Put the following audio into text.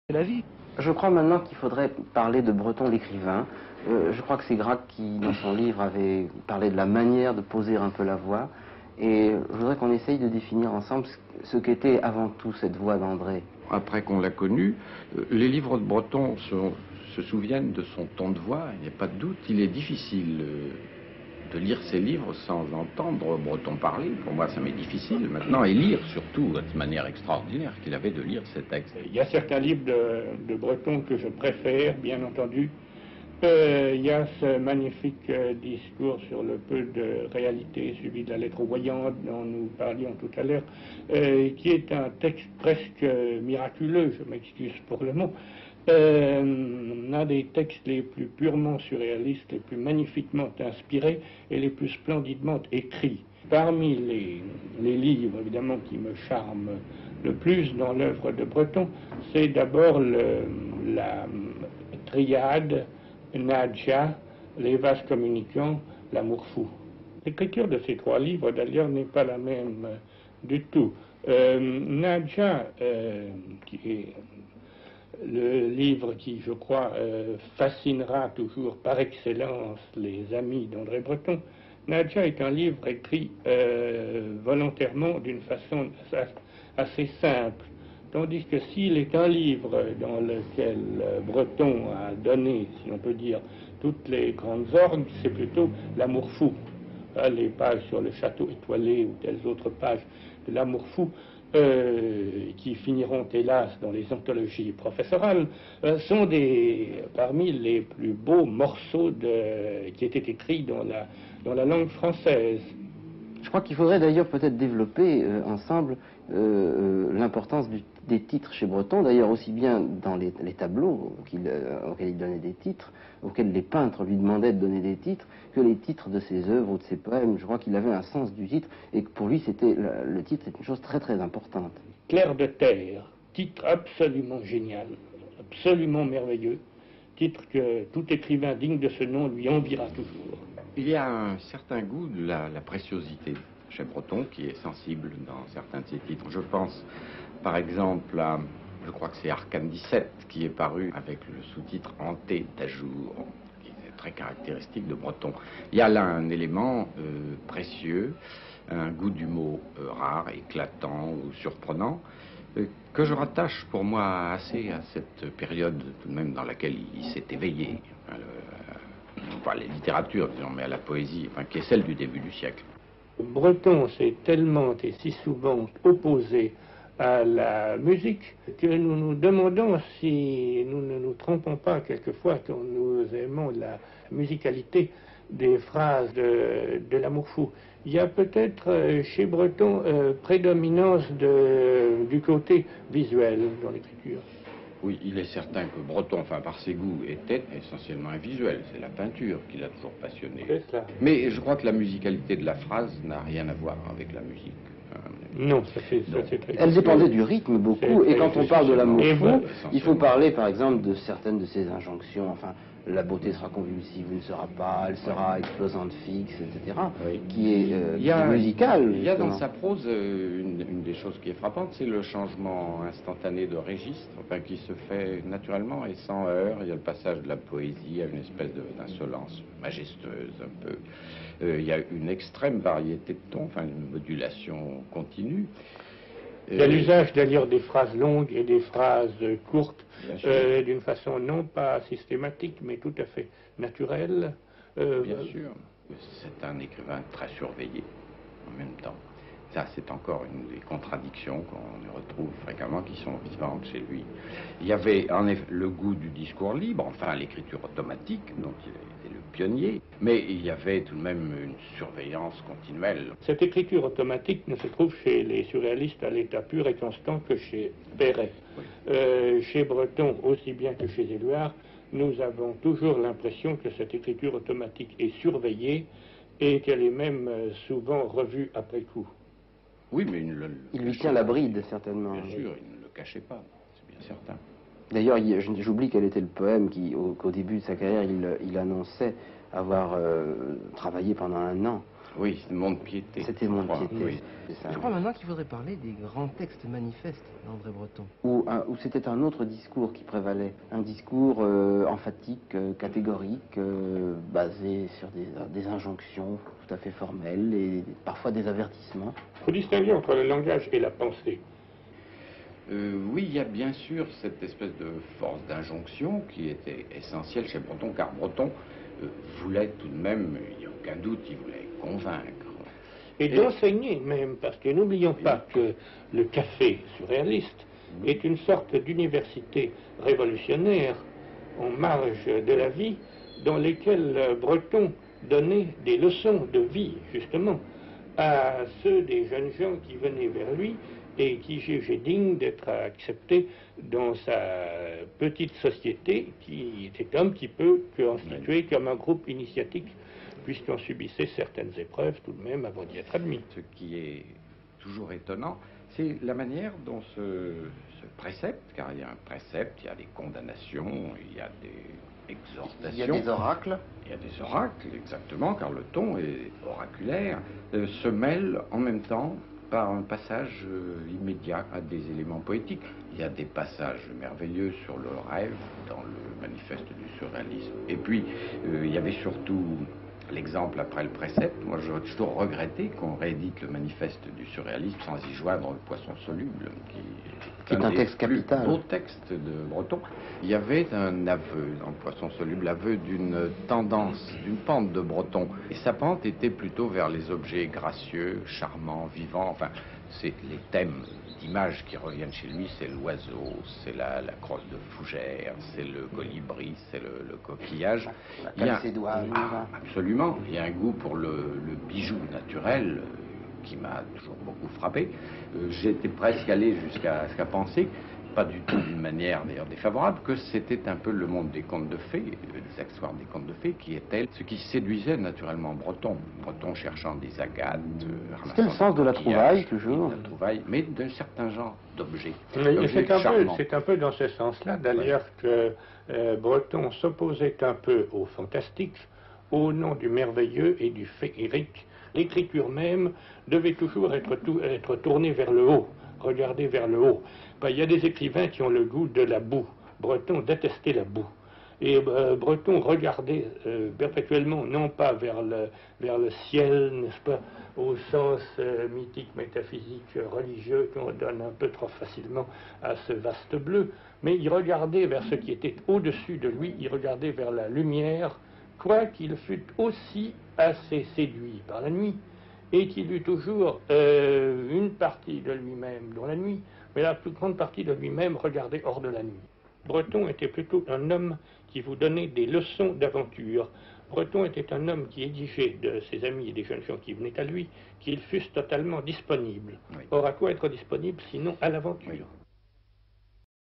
la vie. Je crois maintenant qu'il faudrait parler de Breton l'écrivain. Je crois que c'est Gracq qui, dans son livre, avait parlé de la manière de poser un peu la voix. Et je voudrais qu'on essaye de définir ensemble ce qu'était avant tout cette voix d'André. Après qu'on l'a connu, les livres de Breton se souviennent de son ton de voix, il n'y a pas de doute. Il est difficile de lire ses livres sans entendre Breton parler. Pour moi, ça m'est difficile maintenant. Et lire, surtout, de manière extraordinaire qu'il avait de lire ces textes. Il y a certains livres de Breton que je préfère, bien entendu. Il y a ce magnifique discours sur le peu de réalité, celui de la lettre voyante dont nous parlions tout à l'heure, qui est un texte presque miraculeux, je m'excuse pour le mot, un des textes les plus purement surréalistes, les plus magnifiquement inspirés et les plus splendidement écrits. Parmi les livres, évidemment, qui me charment le plus dans l'œuvre de Breton, c'est d'abord la triade Nadja, Les vases communicants, L'amour fou. L'écriture de ces trois livres, d'ailleurs, n'est pas la même du tout. Nadja, qui est le livre qui, je crois, fascinera toujours par excellence les amis d'André Breton, Nadja est un livre écrit volontairement d'une façon assez simple. Tandis que s'il est un livre dans lequel Breton a donné, si on peut dire, toutes les grandes orgues, c'est plutôt L'amour fou. Les pages sur le château étoilé ou telles autres pages de L'amour fou, qui finiront hélas dans les anthologies professorales, sont parmi les plus beaux morceaux qui étaient écrits dans la langue française. Je crois qu'il faudrait d'ailleurs peut-être développer ensemble l'importance des titres chez Breton, d'ailleurs aussi bien dans les tableaux auxquels il donnait des titres, auxquels les peintres lui demandaient de donner des titres, que les titres de ses œuvres ou de ses poèmes. Je crois qu'il avait un sens du titre et que pour lui le titre c'est une chose très très importante. Clair de terre, titre absolument génial, absolument merveilleux, titre que tout écrivain digne de ce nom lui enviera toujours. Il y a un certain goût de la préciosité chez Breton qui est sensible dans certains de ses titres. Je pense par exemple à, je crois que c'est Arcane 17 qui est paru avec le sous-titre Hanté d'Ajour, qui est très caractéristique de Breton. Il y a là un élément précieux, un goût du mot rare, éclatant ou surprenant, que je rattache pour moi assez à cette période tout de même dans laquelle il s'est éveillé. Pas à la littérature, disons, mais à la poésie, enfin, qui est celle du début du siècle. Breton s'est tellement et si souvent opposé à la musique que nous nous demandons si nous ne nous trompons pas quelquefois quand nous aimons la musicalité des phrases de L'amour fou. Il y a peut-être chez Breton prédominance du côté visuel dans l'écriture. Oui, il est certain que Breton, enfin par ses goûts, était essentiellement un visuel. C'est la peinture qui l'a toujours passionné. Mais je crois que la musicalité de la phrase n'a rien à voir avec la musique. Non, ça c'est très Elle dépendait du rythme beaucoup, et quand on parle de L'amour fou, il faut parler par exemple de certaines de ses injonctions, enfin, la beauté sera convulsive ou ne sera pas, elle sera explosante fixe, etc., oui. qui est musicale. Il y a dans sa prose une des choses qui est frappante, c'est le changement instantané de registre, enfin, qui se fait naturellement et sans heurts. Il y a le passage de la poésie à une espèce d'insolence majestueuse un peu. Il y a une extrême variété de tons, enfin une modulation continue. Il y a l'usage d'ailleurs des phrases longues et des phrases courtes, d'une façon non pas systématique, mais tout à fait naturelle. Bien sûr, c'est un écrivain très surveillé en même temps. Ça, c'est encore une des contradictions qu'on retrouve fréquemment, qui sont vivantes chez lui. Il y avait en effet le goût du discours libre, enfin l'écriture automatique, dont il était le pionnier, mais il y avait tout de même une surveillance continuelle. Cette écriture automatique ne se trouve chez les surréalistes à l'état pur et constant que chez Perret. Oui. Chez Breton, aussi bien que chez Éluard, nous avons toujours l'impression que cette écriture automatique est surveillée et qu'elle est même souvent revue après coup. Oui, mais il lui tient la bride, certainement. Bien sûr, il ne le cachait pas, c'est bien certain. D'ailleurs, j'oublie quel était le poème qu'au début de sa carrière, il annonçait avoir travaillé pendant 1 an. Oui, Mont-de-Piété. C'était Mont-de-Piété. Oui. C'est ça. Je crois maintenant qu'il faudrait parler des grands textes manifestes d'André Breton. Où c'était un autre discours qui prévalait, un discours emphatique, catégorique, basé sur des injonctions tout à fait formelles et parfois des avertissements. Il faut distinguer entre le langage et la pensée. Oui, il y a bien sûr cette espèce de force d'injonction qui était essentielle chez Breton, car Breton voulait tout de même, il n'y a aucun doute, il voulait convaincre. Et d'enseigner même, parce que n'oublions pas que le café surréaliste est une sorte d'université révolutionnaire en marge de la vie, dans lesquelles Breton donnait des leçons de vie, justement, à ceux des jeunes gens qui venaient vers lui et qui jugeaient digne d'être acceptés dans sa petite société qui était un petit peu constituée comme un groupe initiatique, puisqu'on subissait certaines épreuves tout de même avant d'y être admis. Ce qui est toujours étonnant, c'est la manière dont ce précepte, car il y a un précepte, il y a des condamnations, il y a des exhortations. Il y a des oracles. Il y a des oracles, exactement, car le ton est oraculaire, se mêle en même temps par un passage immédiat à des éléments poétiques. Il y a des passages merveilleux sur le rêve dans le manifeste du surréalisme. Et puis, il y avait surtout l'exemple après le précepte. Moi, j'aurais toujours regretté qu'on réédite le manifeste du surréalisme sans y joindre le poisson soluble, qui est un texte capital. Beau texte de Breton. Il y avait un aveu dans le poisson soluble, l'aveu d'une tendance, d'une pente de Breton. Et sa pente était plutôt vers les objets gracieux, charmants, vivants. Enfin, c'est les thèmes d'images qui reviennent chez lui, c'est l'oiseau, c'est la crosse de fougère, c'est le colibri, c'est le coquillage. La calcédoine. Absolument. Il y a un goût pour le bijou naturel qui m'a toujours beaucoup frappé. J'étais presque allé jusqu'à penser, pas du tout d'une manière d'ailleurs défavorable, que c'était un peu le monde des contes de fées, des accessoires des contes de fées, qui était ce qui séduisait naturellement Breton. Breton cherchant des agates, c'était le sens de la trouvaille, toujours. La trouvaille, mais d'un certain genre d'objet. C'est un peu dans ce sens-là, d'ailleurs, que Breton s'opposait un peu au fantastique, au nom du merveilleux et du féerique. L'écriture même devait toujours être tournée vers le haut, regarder vers le haut. Ben, il y a des écrivains qui ont le goût de la boue. Breton détestait la boue. Et Breton regardait perpétuellement, non pas vers le ciel, n'est-ce pas, au sens mythique, métaphysique, religieux qu'on donne un peu trop facilement à ce vaste bleu, mais il regardait vers ce qui était au-dessus de lui, il regardait vers la lumière, quoiqu'il fût aussi assez séduit par la nuit, et qu'il eût toujours une partie de lui-même dans la nuit, mais la plus grande partie de lui-même regardait hors de la nuit. Breton était plutôt un homme qui vous donnait des leçons d'aventure. Breton était un homme qui exigeait de ses amis et des jeunes gens qui venaient à lui qu'ils fussent totalement disponibles. Oui. Or, à quoi être disponible sinon à l'aventure? Oui.